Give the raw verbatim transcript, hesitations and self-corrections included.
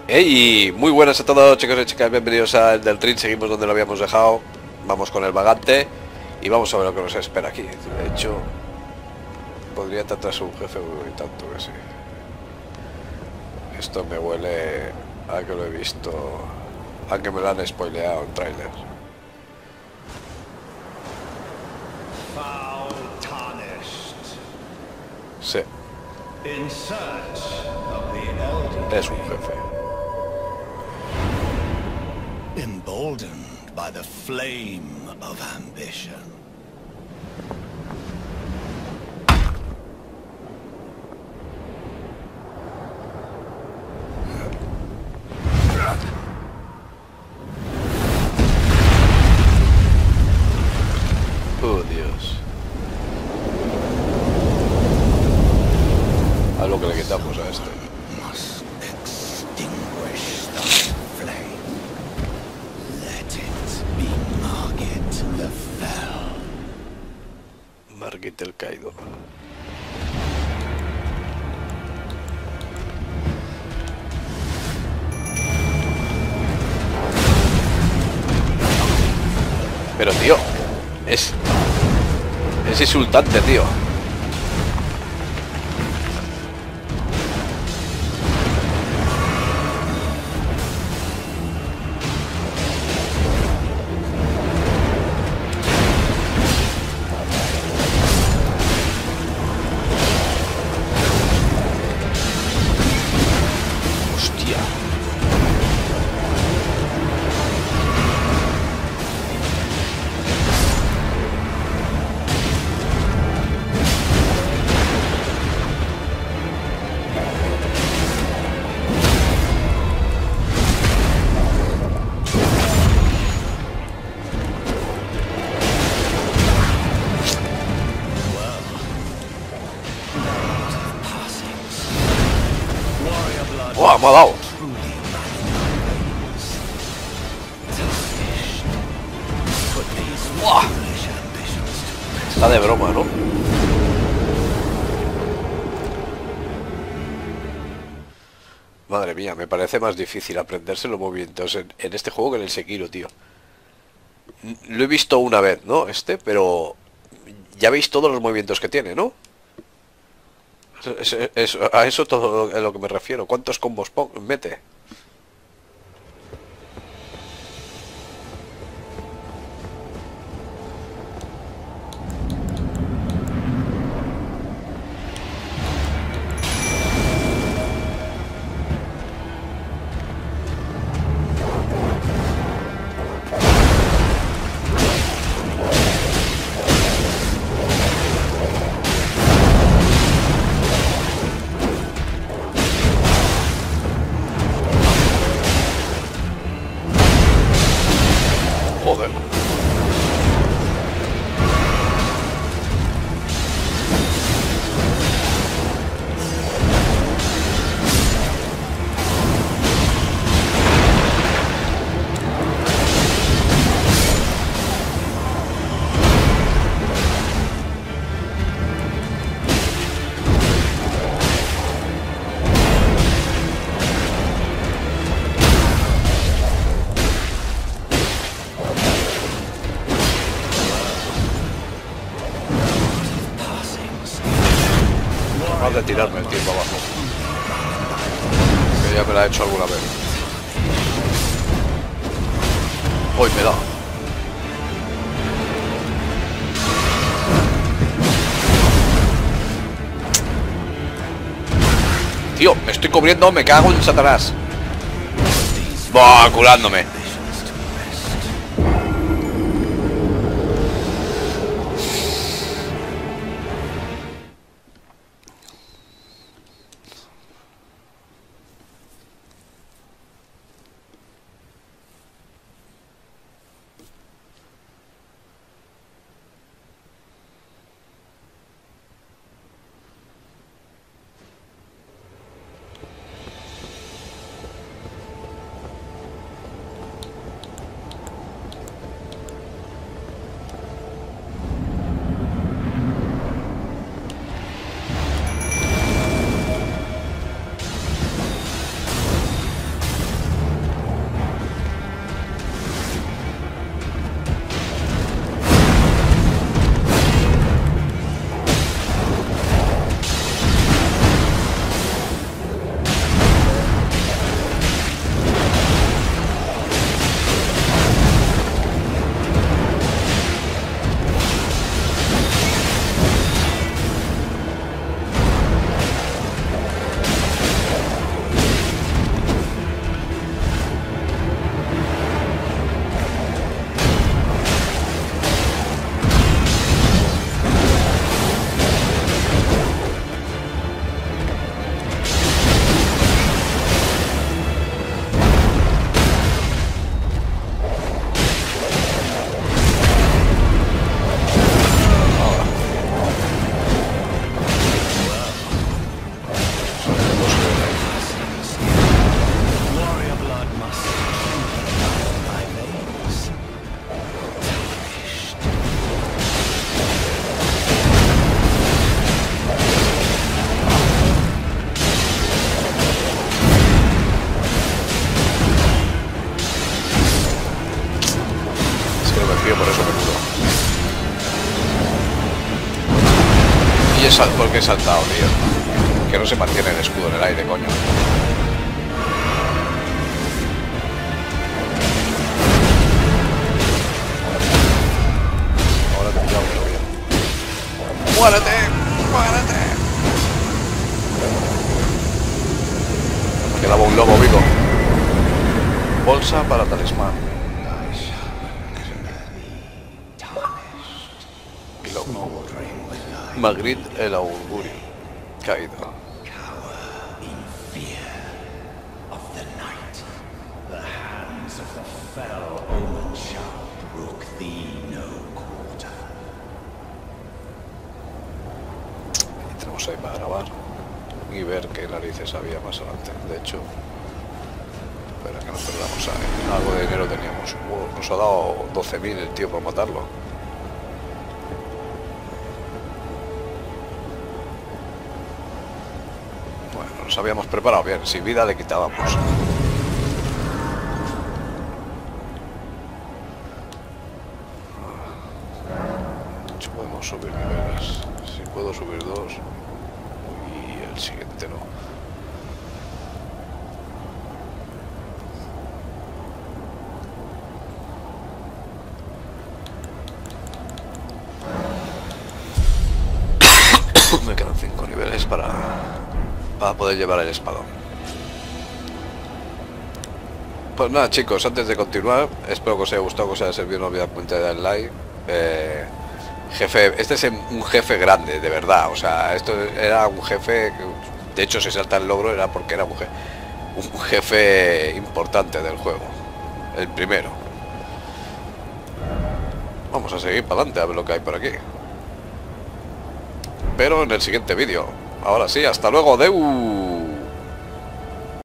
Hey, muy buenas a todos, chicos y chicas, bienvenidos a El del Ring. Seguimos donde lo habíamos dejado. Vamos con el vagante y vamos a ver lo que nos espera aquí. De hecho, podría tratarse un jefe y tanto que sí. Esto me huele a que lo he visto, a que me lo han spoileado en trailers. Foul tarnished. Sí, In search of the elder. es un jefe. Emboldened by the flame of ambition. Oh, Dios. A lo que le quitamos a este. Must extinguish the flame. Let it be Margit the Fell. Margit el Caído. Pero tío, es... es insultante, tío. Hostia. ¡Buah, me ha dado! ¡Buah! Está de broma, ¿no? Madre mía, me parece más difícil aprenderse los movimientos en, en este juego que en el Sekiro, tío. Lo he visto una vez, ¿no? Este, pero... ya veis todos los movimientos que tiene, ¿no? Es, es- es- a eso todo a lo que me refiero. ¿Cuántos combos pon- mete? Joder. Más de tirarme el tiempo abajo. Que ya me la he hecho alguna vez. Hoy me da. Tío, me estoy cubriendo, me cago en Satanás. Buah, curándome. he, sal porque he saltado, tío. Que no se mantiene el escudo en el aire, coño. Ahora te pillamos, lo bien. ¡Muérete! ¡Muérete! Me quedaba un lobo vivo. Bolsa para talismán. Lobo. Magritte el augurio. Caído. Y tenemos ahí para grabar y ver qué narices había más adelante. De hecho, espera que nos perdamos ahí. Algo de dinero teníamos. Oh, nos ha dado doce mil el tío para matarlo. Bueno, nos habíamos preparado bien. Sin vida le quitábamos. Podemos subir niveles. Si puedo subir dos y el siguiente no. Me quedan cinco niveles para para poder llevar el espadón. Pues nada, chicos, antes de continuar, espero que os haya gustado, que os haya servido. No olvidéis cuenta de dar like. Eh, jefe, este es un jefe grande, de verdad. O sea, esto era un jefe que, de hecho, si salta el logro era porque era un jefe, un jefe importante del juego, el primero. Vamos a seguir para adelante a ver lo que hay por aquí, pero en el siguiente vídeo. Ahora sí, hasta luego, Deu.